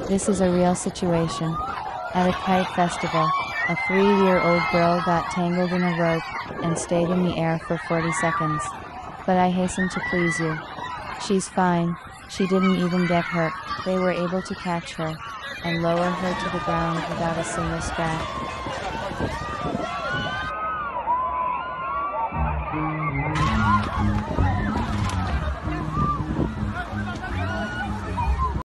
This is a real situation. At a kite festival, a 3-year-old girl got tangled in a rope and stayed in the air for 40 seconds. But I hasten to please you. She's fine. She didn't even get hurt. They were able to catch her and lower her to the ground without a single scratch.